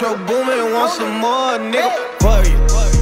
Metro booming, want some more, nigga. Fuck you.